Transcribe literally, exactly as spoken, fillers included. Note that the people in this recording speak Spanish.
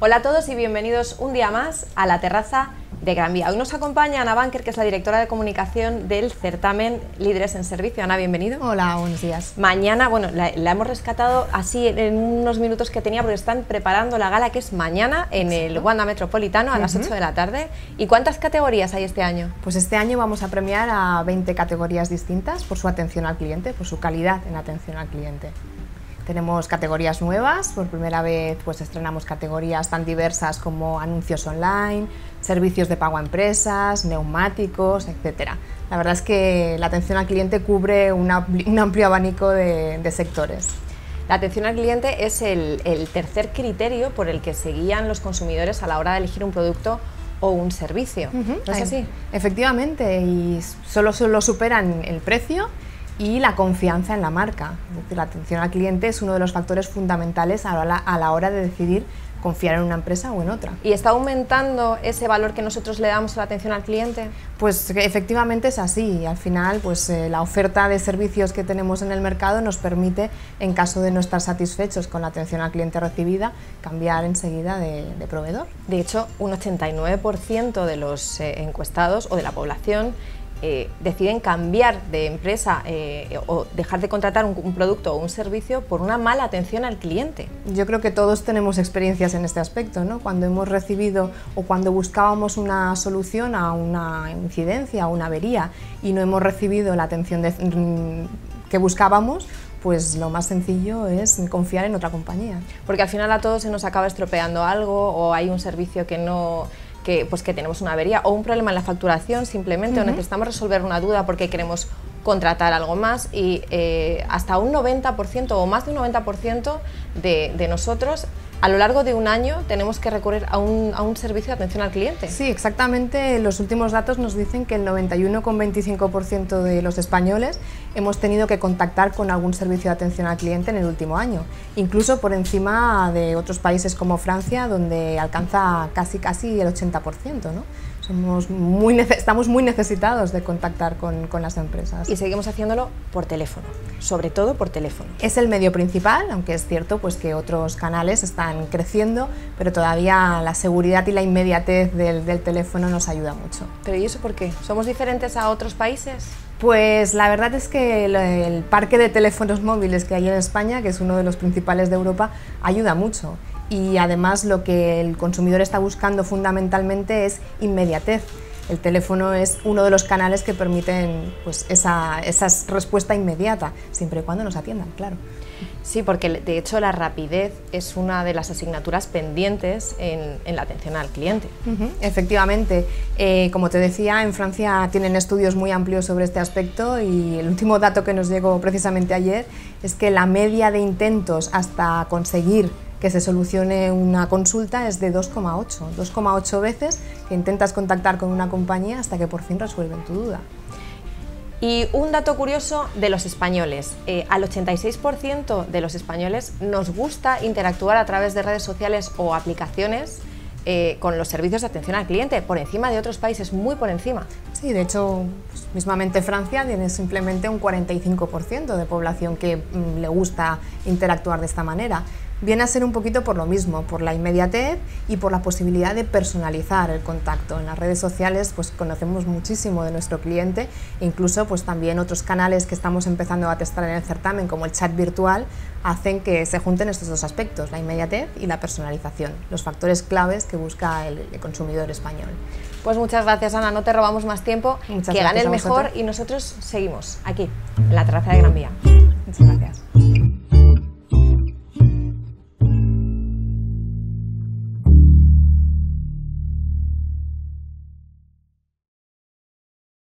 Hola a todos y bienvenidos un día más a la terraza de Gran Vía. Hoy nos acompaña Ana Banker, que es la directora de comunicación del certamen Líderes en Servicio. Ana, bienvenido. Hola, buenos días. Mañana, bueno, la, la hemos rescatado así en, en unos minutos que tenía porque están preparando la gala que es mañana en el Wanda Metropolitano a uh-huh. las ocho de la tarde. ¿Y cuántas categorías hay este año? Pues este año vamos a premiar a veinte categorías distintas por su atención al cliente, por su calidad en atención al cliente. Tenemos categorías nuevas, por primera vez pues estrenamos categorías tan diversas como anuncios online, servicios de pago a empresas, neumáticos, etcétera. La verdad es que la atención al cliente cubre una, un amplio abanico de, de sectores. La atención al cliente es el, el tercer criterio por el que se guían los consumidores a la hora de elegir un producto o un servicio. Uh-huh. ¿No es así? Efectivamente, y solo, solo superan el precio y la confianza en la marca. La atención al cliente es uno de los factores fundamentales a la, a la hora de decidir confiar en una empresa o en otra. ¿Y está aumentando ese valor que nosotros le damos a la atención al cliente? Pues efectivamente es así. Al final, pues eh, la oferta de servicios que tenemos en el mercado nos permite, en caso de no estar satisfechos con la atención al cliente recibida, cambiar enseguida de, de proveedor. De hecho, un ochenta y nueve por ciento de los eh, encuestados o de la población Eh, deciden cambiar de empresa eh, o dejar de contratar un, un producto o un servicio por una mala atención al cliente. Yo creo que todos tenemos experiencias en este aspecto, ¿no? Cuando hemos recibido o cuando buscábamos una solución a una incidencia o una avería y no hemos recibido la atención de, que buscábamos, pues lo más sencillo es confiar en otra compañía. Porque al final a todos se nos acaba estropeando algo o hay un servicio que no... Que, pues que tenemos una avería o un problema en la facturación simplemente, uh-huh. o necesitamos resolver una duda porque queremos contratar algo más y eh, hasta un noventa por ciento o más de un noventa por ciento de, de nosotros a lo largo de un año tenemos que recurrir a un, a un servicio de atención al cliente. Sí, exactamente. Los últimos datos nos dicen que el noventa y uno coma veinticinco por ciento de los españoles hemos tenido que contactar con algún servicio de atención al cliente en el último año, incluso por encima de otros países como Francia, donde alcanza casi, casi el ochenta por ciento, ¿no? Somos muy estamos muy necesitados de contactar con, con las empresas. Y seguimos haciéndolo por teléfono, sobre todo por teléfono. Es el medio principal, aunque es cierto pues, que otros canales están creciendo, pero todavía la seguridad y la inmediatez del, del teléfono nos ayuda mucho. ¿Pero y eso por qué? ¿Somos diferentes a otros países? Pues la verdad es que el, el parque de teléfonos móviles que hay en España, que es uno de los principales de Europa, ayuda mucho. Y además lo que el consumidor está buscando fundamentalmente es inmediatez. El teléfono es uno de los canales que permiten pues, esa, esa respuesta inmediata, siempre y cuando nos atiendan, claro. Sí, porque de hecho la rapidez es una de las asignaturas pendientes en, en la atención al cliente. Uh-huh, efectivamente, eh, como te decía, en Francia tienen estudios muy amplios sobre este aspecto y el último dato que nos llegó precisamente ayer es que la media de intentos hasta conseguir que se solucione una consulta es de dos coma ocho, dos coma ocho veces que intentas contactar con una compañía hasta que por fin resuelven tu duda. Y un dato curioso de los españoles, eh, al ochenta y seis por ciento de los españoles nos gusta interactuar a través de redes sociales o aplicaciones eh, con los servicios de atención al cliente, por encima de otros países, muy por encima. Sí, de hecho, pues, mismamente Francia tiene simplemente un cuarenta y cinco por ciento de población que mm, le gusta interactuar de esta manera. Viene a ser un poquito por lo mismo, por la inmediatez y por la posibilidad de personalizar el contacto. En las redes sociales pues, conocemos muchísimo de nuestro cliente, incluso pues, también otros canales que estamos empezando a testar en el certamen, como el chat virtual, hacen que se junten estos dos aspectos, la inmediatez y la personalización, los factores claves que busca el, el consumidor español. Pues muchas gracias, Ana, no te robamos más tiempo, muchas que gane el mejor vosotros. Y nosotros seguimos aquí, en la terraza de Gran Vía. Muchas gracias.